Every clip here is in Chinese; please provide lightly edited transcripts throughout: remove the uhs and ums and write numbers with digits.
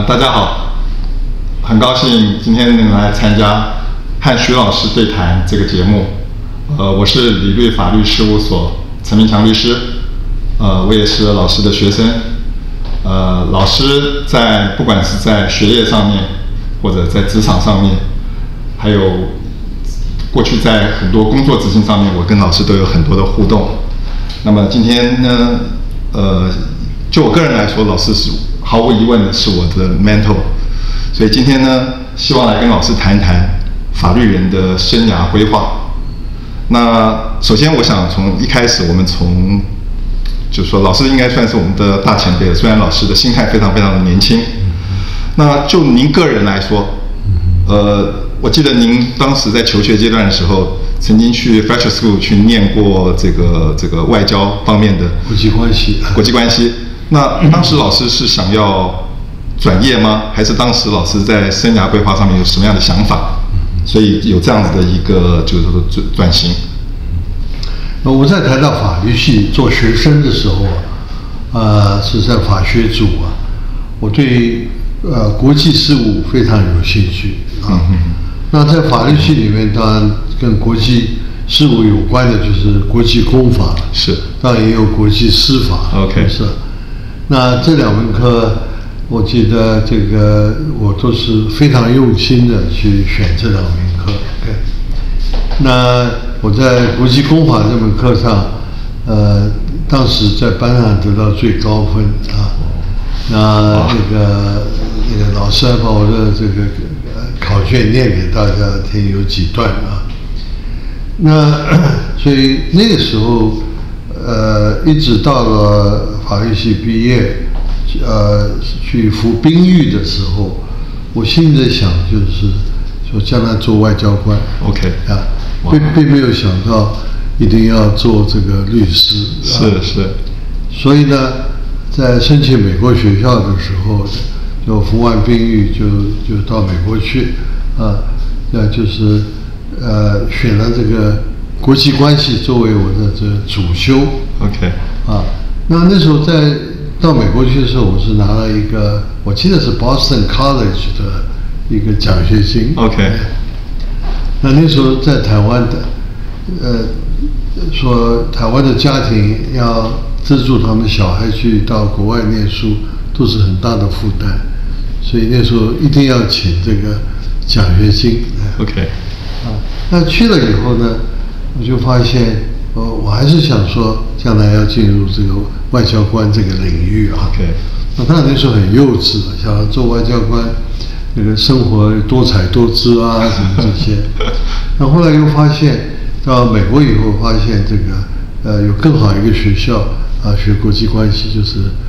大家好，很高兴今天能来参加和徐老师对谈这个节目。我是理律法律事务所陈明强律师，我也是老师的学生。老师不管是在学业上面，或者在职场上面，还有过去在很多工作执行上面，我跟老师都有很多的互动。那么今天呢，就我个人来说，老师是毫无疑问的是我的 mentor， 所以今天呢，希望来跟老师谈一谈法律人的生涯规划。那首先，我想从一开始，就是说，老师应该算是我们的大前辈了，虽然老师的心态非常非常的年轻。那就您个人来说，我记得您当时在求学阶段的时候，曾经去 Fletcher School 去念过这个外交方面的国际关系。那当时老师是想要转业吗？还是当时老师在生涯规划上面有什么样的想法？所以有这样子的一个就是说转型。我在台大法律系做学生的时候是在法学组我对国际事务非常有兴趣那在法律系里面，当然跟国际事务有关的就是国际公法，是，当然也有国际司法。OK， 是。那这两门课，我记得我都是非常用心的去选这两门课。那我在国际公法这门课上，当时在班上得到最高分那个老师还把我的考卷念给大家听，有几段那所以那个时候，一直到了法律系毕业，去服兵役的时候，我心里在想，就是说将来做外交官。OK 并没有想到一定要做这个律师。是。所以呢，在申请美国学校的时候，就服完兵役就到美国去那就是选了这个国际关系作为我的这个主修。OK 那时候到美国去的时候，我是拿了一个我记得是 Boston College 的一个奖学金。OK 那时候在台湾的说台湾的家庭要资助他们小孩去到国外念书，都是很大的负担，所以那时候一定要请这个奖学金。OK 那去了以后呢，我就发现我还是想说将来要进入这个外交官这个领域OK 那当然那时候很幼稚，想要做外交官，那个生活多彩多姿什么这些。那后来又发现到美国以后，发现有更好一个学校学国际关系，就是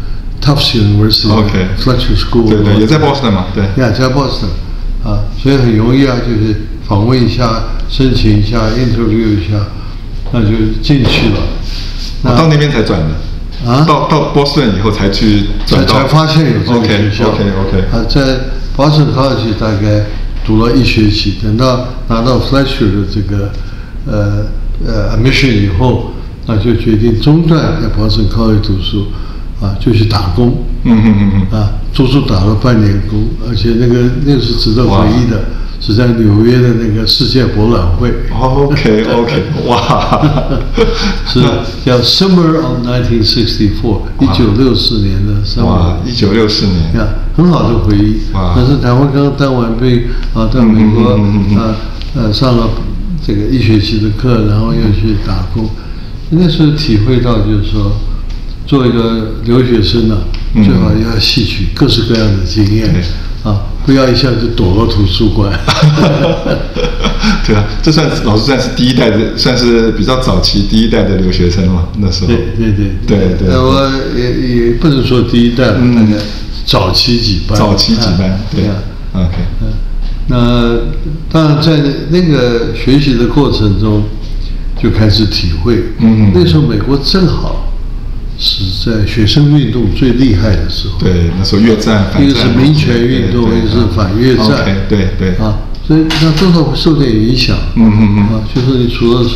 Tufts University、Fletcher School。对，也在 Boston 嘛，对。在 Boston 所以很容易就是访问一下，申请一下 ，interview 一下，那就进去了。到那边才转的。到波士顿以后才去转到。才发现有这个学校。OK。在 Boston College 大概读了1学期，等到拿到 Fletcher 的这个admission 以后，那就决定中断在 Boston College 读书就去打工。足足打了半年工，而且那个是值得回忆的，是在纽约的那个世界博览会。OK， 哇，是叫 Summer of 1964，1964年的 Summer。哇，1964年，很好的回忆。但是台湾刚当完兵到美国上了这个1学期的课，然后又去打工。那时候体会到就是说，做一个留学生最好要吸取各式各样的经验不要一下就躲到图书馆。对这老师算是第一代的，算是比较早期第一代的留学生嘛，那时候。对。我也不能说第一代，那个早期几班。对。OK。那当然在那个学习的过程中，就开始体会。那时候美国正好是在学生运动最厉害的时候。对，那时候越战、反战，一个是民权运动，一个是反越战。对。所以那多少会受点影响。就是你除了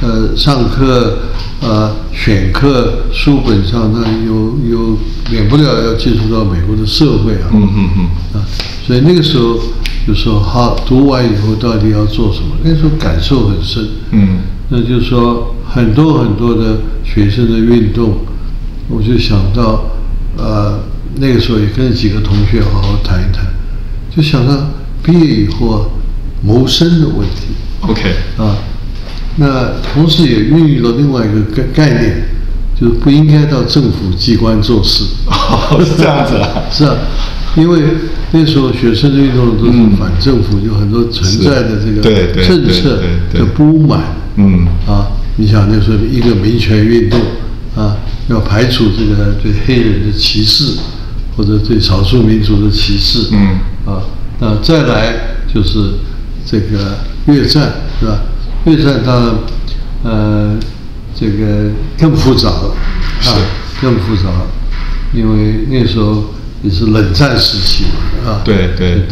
上课选课书本上，那有免不了要接触到美国的社会啊。所以那个时候就说好，读完以后到底要做什么？那时候感受很深。那就是说很多很多的学生的运动，我就想到那个时候也跟几个同学好好谈一谈，就想到毕业以后谋生的问题。 OK 那同时也孕育了另外一个概念，就是不应该到政府机关做事。 是这样子啊？ 是啊，因为那时候学生的运动都是反政府，有很多存在的这个政策的不满。你想那时候一个民权运动要排除这个对黑人的歧视，或者对少数民族的歧视。那再来就是这个越战，是吧？越战当然，这个更复杂了，更复杂了，因为那时候也是冷战时期嘛， 对，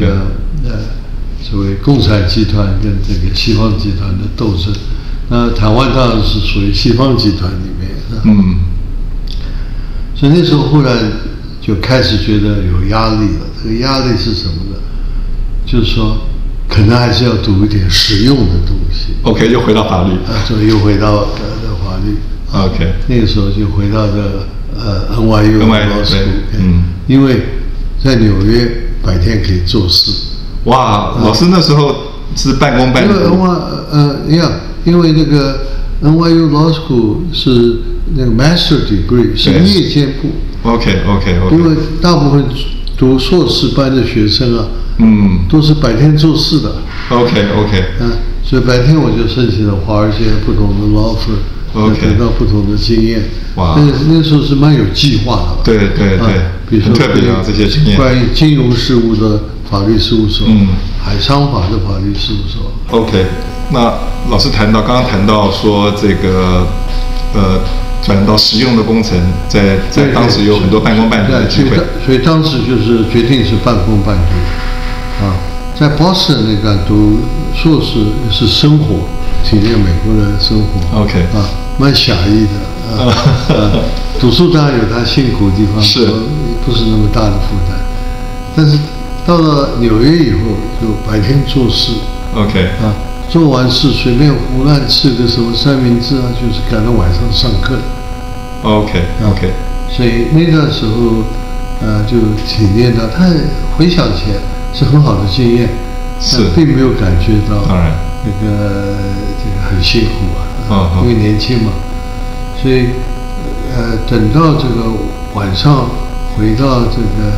所谓共产集团跟这个西方集团的斗争。那台湾当然是属于西方集团里面，所以那时候忽然就开始觉得有压力了。这个压力是什么呢？就是说，可能还是要读一点实用的东西。 OK， 又回到法律。 又回到法律。 OK， 那个时候就回到NYU Law School。因为在纽约白天可以做事。 哇，老师那时候是半工半读。 因为那个 NYU Law School 是那个 Master Degree 是夜间部。 OK。 因为大部分读硕士班的学生都是白天做事的。 OK。 所以白天我就申请了华尔街不同的 law firm， 得到不同的经验。 哇， 那时候是蛮有计划的。对，比如说特别这些经验， 关于金融事务的法律事务所，海商法的法律事务所。 OK， 那老师刚刚谈到说这个转到实用的工程，在当时有很多半工半读的机会， 所以当时就是决定是半工半读在 Boston 那个读硕士是生活，体验美国的生活。 OK 蛮狭义的读书当然有它辛苦的地方， 是不是那么大的负担？但是到了纽约以后，就白天做事。 OK 做完事随便胡乱吃个什么三明治就是赶到晚上上课。 OK。 所以那段时候就体验到，他回想起来是很好的经验，并没有感觉到当然这个很辛苦因为年轻嘛。所以等到这个晚上回到这个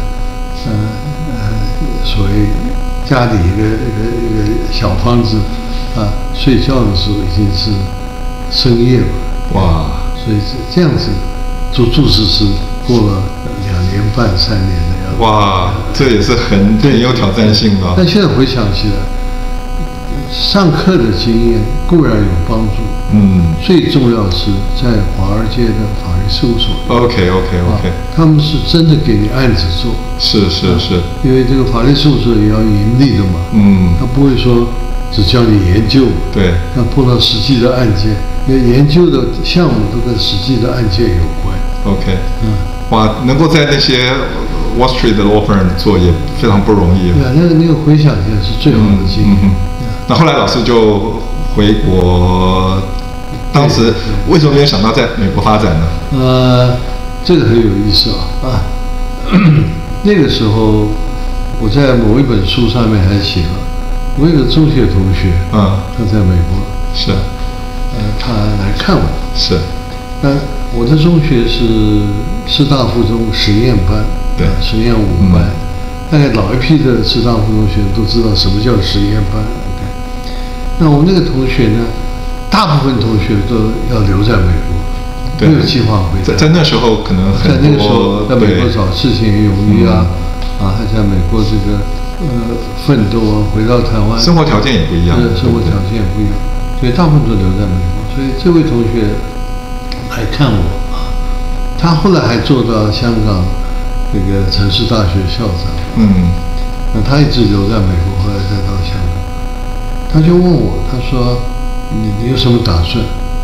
所谓家里一个小房子睡觉的时候已经是深夜了。 哇！ 所以这样子足是过了2年半3年的样子。 哇，这也是很有挑战性的。 但现在回想起来，上课的经验固然有帮助，最重要是在华尔街的法律事务所。 OK， 他们是真的给你案子做。 是。 因为这个法律事务所也要盈利的嘛。他不会说只教你研究。对。那碰到实际的案件，因为研究的项目都跟实际的案件有关。 OK。哇，能够在那些 Wall Street 的 law firm 做也非常不容易。 对，那个回想起来是最好的经验。 那后来老师就回国，当时为什么没有想到在美国发展呢？ 这个很有意思那个时候我在某一本书上面还写了，我有个中学同学，他在美国， 是， 他来看我， 是， 那我的中学是师大附中实验班， 对， 实验5班，大概老一批的师大附中学生都知道什么叫实验班。那我那个同学呢，大部分同学都要留在美国，没有计划回来。 在那时候可能很多， 在那个时候，在美国找事情也容易还在美国这个奋斗回到台湾， 生活条件也不一样， 生活条件也不一样，所以大部分都留在美国。所以这位同学来看我他后来还做到香港这个城市大学校长，那他一直留在美国，后来再到香港。他就问我，他说：“你有什么打算？”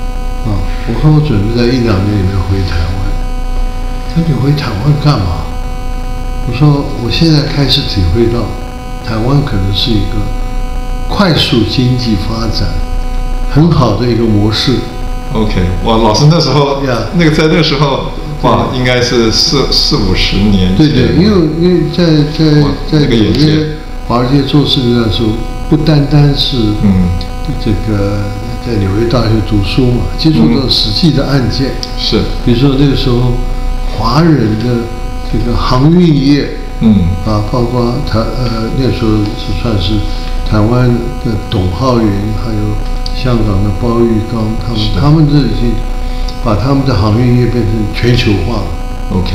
我说我准备在1-2年里面回台湾。他说你回台湾干嘛？我说我现在开始体会到，台湾可能是一个快速经济发展很好的一个模式。 OK， 哇，老师那时候在那个时候，哇，应该是40-50年前。 对，因为在纽约华尔街做事的时候，不单单是这个在纽约大学读书嘛，接触到实际的案件。 是， 比如说那个时候华人的这个航运业，包括那时候算是台湾的董浩云，还有香港的包玉刚，他们这已经把他们的航运业变成全球化了。 OK，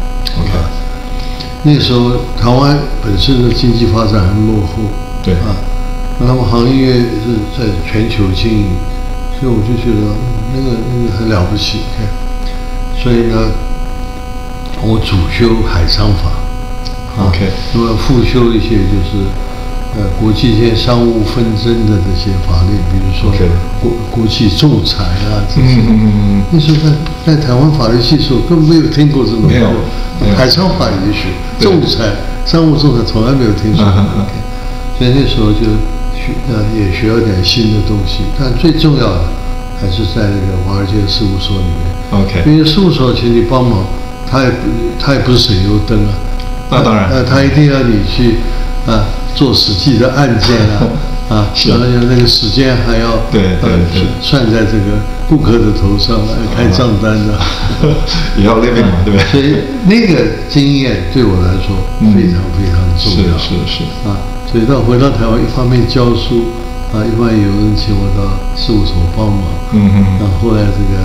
那时候台湾本身的经济发展很落后， 对那他们航运业是在全球经营，所以我就觉得那个很了不起。所以呢，我主修海商法 ，OK， 那么副修一些就是国际间商务纷争的这些法律，比如说国际仲裁啊这些。那时候在台湾法律系的时候根本没有听过这种，没有海商法也学，仲裁、商务仲裁从来没有听说过。所以那时候就也学了点新的东西，但最重要的还是在那个华尔街事务所里面。 OK， 因为事务所请你帮忙，他也不是省油灯啊。 那当然， 他一定要你去做实际的案件然后那个时间还要算在这个顾客的头上开账单的， 也要那边嘛，对不对？ 所以那个经验对我来说非常非常重要。 是所以回到台湾，一方面教书一方面有人请我到事务所帮忙。然后后来这个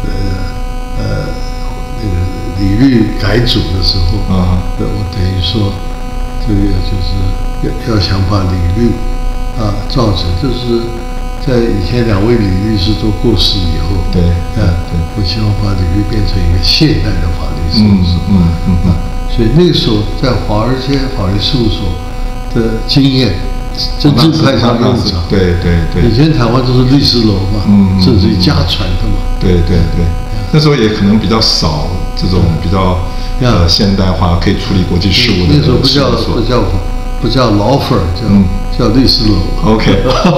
那个理律改组的时候我等于说这个就是要想把理律造成，就是在以前2位李律师都过世以后，我希望把理律变成一个现代的法律事务所。所以那个时候在华尔街法律事务所的经验真正派上用场。 对， 以前台湾都是律师楼嘛，甚至于家传的嘛。 对，那时候也可能比较少这种比较现代化可以处理国际事务的。 那时候不叫老粉，叫律师楼。 OK，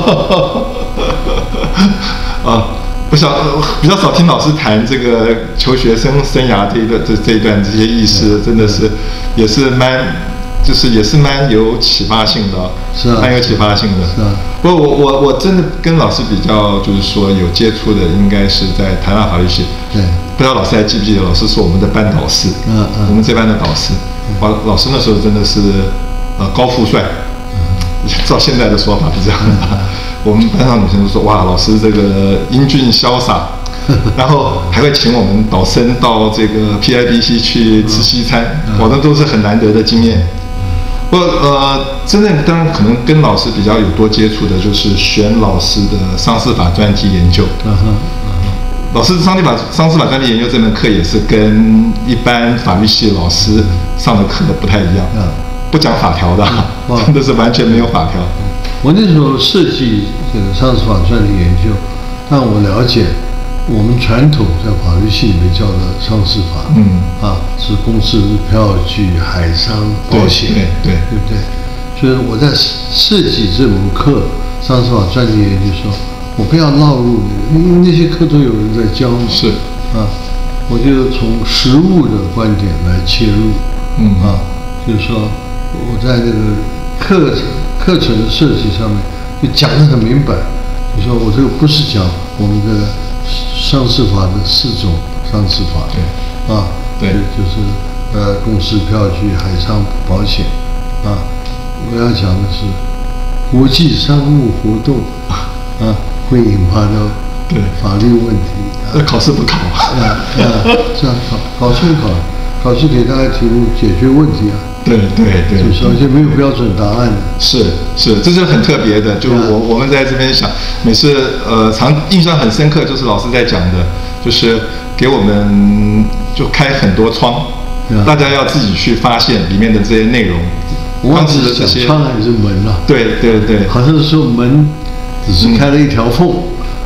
比较少听老师谈这个求学生涯这一段这些轶事，真的是也是蛮有启发性的，蛮有启发性的。不过我真的跟老师比较，就是说有接触的，应该是在台大法律系。 对， 不知道老师还记不记得，老师是我们的班导师，我们这班的导师。老师那时候真的是高富帅，照现在的说法是这样的。我们班上女生都说哇，老师这个英俊潇洒，然后还会请我们导生到这个 PIBC 去吃西餐，哇，那都是很难得的经验。真正当然可能跟老师比较有多接触的，就是选老师的商事法专题研究。老师商事法专题研究这门课也是跟一般法律系老师上的课不太一样，不讲法条的，真的是完全没有法条。 我那时候设计这个商事法专题研究，让我了解我们传统在法律系里面教的商事法，是公司票据、海商、保险，对不对？所以我在设计这门课商事法专题研究的时候，我不要落入那个，因为那些课都有人在教嘛，我就从实务的观点来切入，就是说我在这个课程的设计上面就讲得很明白，就说我这个不是讲我们的商事法的4种商事法，就是公司票据、海商、保险，我要讲的是国际商务活动会引发的法律问题。 考试不考？ 这样考试给大家题目解决问题啊。 对， 就是而且没有标准答案的。 是，这是很特别的。就我们在这边想，每次印象很深刻，就是老师在讲的，就是给我们就开很多窗，大家要自己去发现里面的这些内容。 我忘记是讲窗还是门了。 对， 好像是说门只是开了一条缝，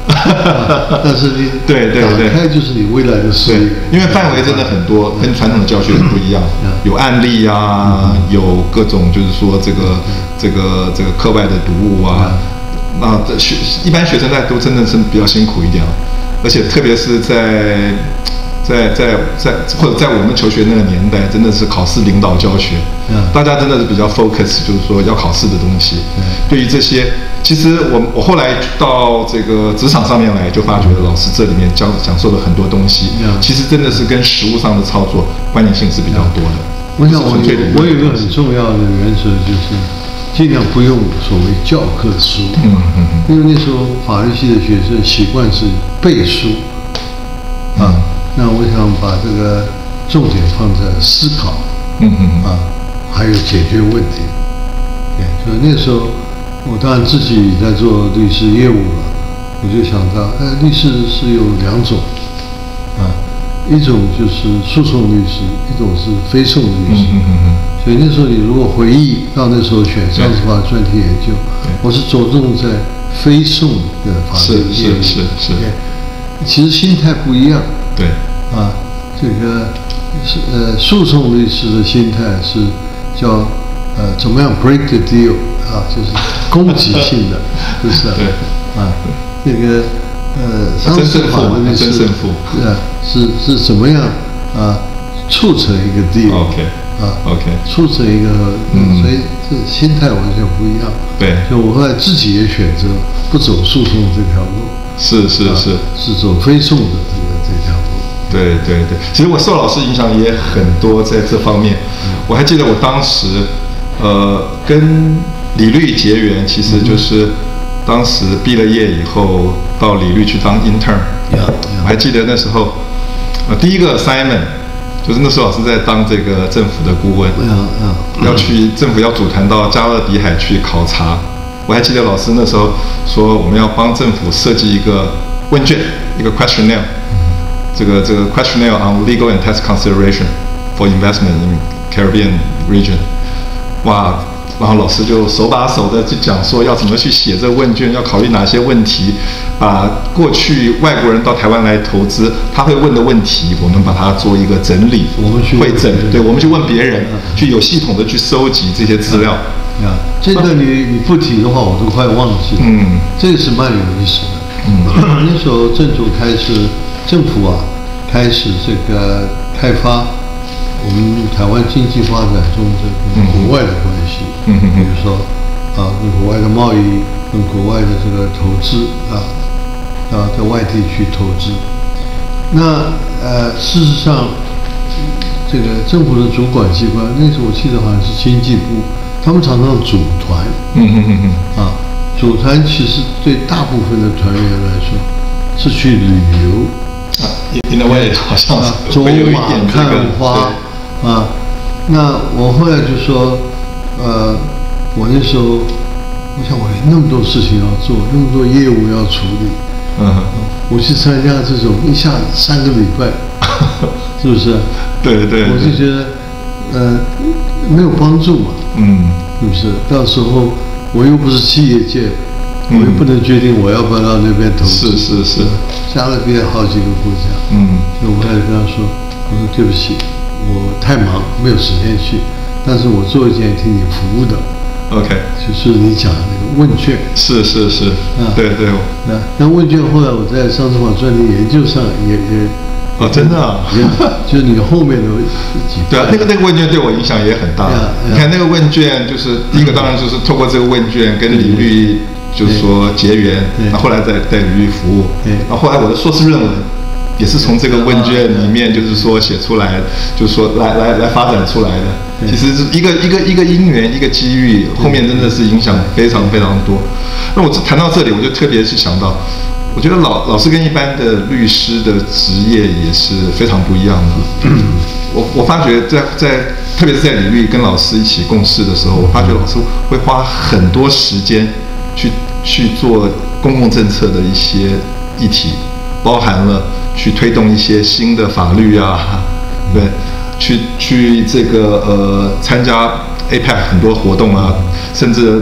但是你打开就是你未来的视野， 因为范围真的很多，跟传统的教学不一样，有案例啊，有各种就是说这个课外的读物啊，那一般学生都真的是比较辛苦一点，而且特别是在或者在我们求学那个年代，真的是考试领导教学，大家真的是比较 focus， 就是说要考试的东西。对于这些，其实我后来到这个职场上面来，就发觉老师这里面讲授的很多东西，其实真的是跟实务上的操作关联性是比较多的。 我想我有一个很重要的原则，就是尽量不用所谓教科书，因为那时候法律系的学生习惯是背书，那我想把这个重点放在思考，还有解决问题。所以那时候我当然自己在做律师业务了，我就想到，律师是有2种，一种就是诉讼律师，一种是非讼律师。所以那时候你如果回忆到那时候选商事法专题研究，我是着重在非讼的法律业务。是。其实心态不一样。 对。 这个诉讼律师的心态是叫怎么样 break the deal 就是攻击性的，是不是？ 对。 这个商事法的律师是怎么样促成一个 deal？OK。促成一个所以这心态完全不一样。 对。 所以我后来自己也选择不走诉讼这条路。 是走非讼的这条路。 对，其实我受老师影响也很多在这方面。我还记得我当时，跟理律结缘，其实就是当时毕了业以后到理律去当 intern。我还记得那时候，第一个 assignment 就是那时候老师在当这个政府的顾问，要去政府要组团到加勒比海去考察。我还记得老师那时候说，我们要帮政府设计一个问卷，一个 questionnaire。这个 questionnaire on legal and tax consideration for investment in Caribbean region， 哇！然后老师就手把手的去讲说要怎么去写这个问卷，要考虑哪些问题，把过去外国人到台湾来投资他会问的问题，我们把它做一个整理，会诊，对，我们去问别人，去有系统的去收集这些资料。 这个你不提的话，我都快忘记了。这个是蛮有意思的。那时候政府开始这个开发我们台湾经济发展中这个国外的关系，比如说跟国外的贸易，跟国外的这个投资在外地去投资。那事实上，这个政府的主管机关，那时候我记得好像是经济部，他们常常组团，组团其实对大部分的团员来说是去旅游。 in a way 好像是走马看花那我后来就说，我那时候我想我有那么多事情要做，那么多业务要处理，我去参加这种一下3个礼拜，是不是？ 对， 我就觉得没有帮助嘛，是不是？到时候我又不是企业界。我也不能决定我要不要到那边投资。 是。 加勒比海好几个国家。所以我后来跟他说，我说对不起，我太忙，没有时间去。但是我做一件替你服务的。 OK。 就是你讲的那个问卷。 是。对。 那问卷后来我在商事法专题研究上也真的就是你后面的几对那个问卷对我影响也很大。你看那个问卷，就是第一个当然就是透过这个问卷跟理律。就是说结缘，那后来在理律服务，然后后来我的硕士论文也是从这个问卷里面，就是说写出来，就是说来发展出来的。其实是一个因缘，一个机遇，后面真的是影响非常非常多。那我谈到这里，我就特别是想到，我觉得老师跟一般的律师的职业也是非常不一样的。我发觉特别是在理律跟老师一起共事的时候，我发觉老师会花很多时间。去做公共政策的一些议题，包含了去推动一些新的法律对，去这个参加 APEC 很多活动甚至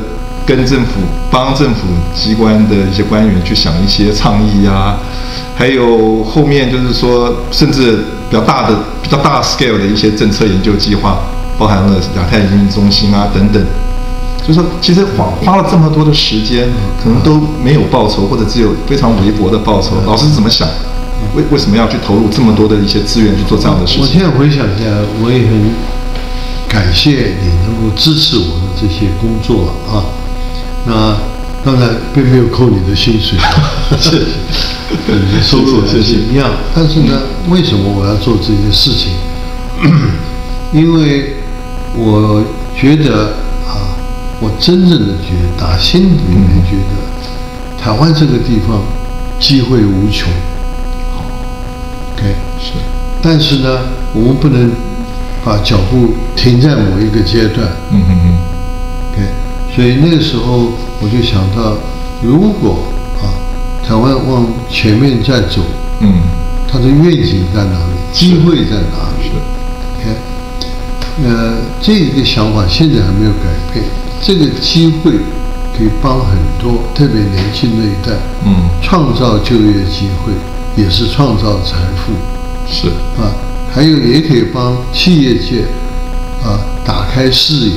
跟政府帮政府机关的一些官员去想一些倡议啊，还有后面就是说，甚至比较大 scale 的一些政策研究计划，包含了亚太移民中心啊等等。就是说，其实花了这么多的时间，可能都没有报酬，或者只有非常微薄的报酬。老师是怎么想？为什么要去投入这么多的一些资源去做这样的事情？ 我现在回想一下，我也很感谢你能够支持我的这些工作啊。那当然并没有扣你的薪水， 是你的收入还是一样。但是呢，为什么我要做这件事情？因为我觉得啊，我真正的觉得，打心里面觉得，台湾这个地方机会无穷。OK， 是。 但是呢，我们不能把脚步停在某一个阶段。OK， 所以那个时候我就想到，如果台湾往前面再走，它的愿景在哪里？机会在哪里？OK， 这个想法现在还没有改变。这个机会可以帮很多，特别年轻的一代，创造就业机会，也是创造财富。 是还有也可以帮企业界打开视野。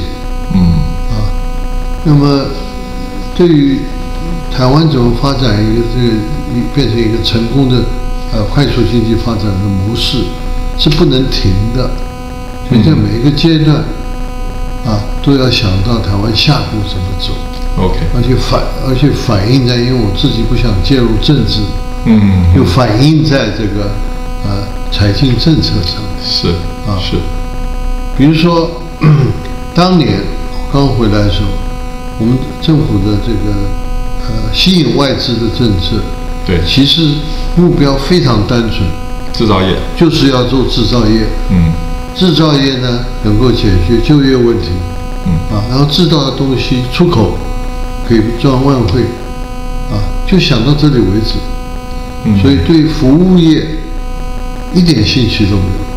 那么对于台湾怎么发展一个变成一个成功的快速经济发展的模式，是不能停的。所以在每一个阶段都要想到台湾下步怎么走。 OK， 而且反映在，因为我自己不想介入政治，就反映在这个财经政策上面。 是。 比如说当年刚回来的时候，我们政府的这个吸引外资的政策， 对， 其实目标非常单纯， 制造业就是要做制造业。制造业呢能够解决就业问题，然后制造的东西出口可以赚外汇，就想到这里为止。所以对服务业一点兴趣都没有。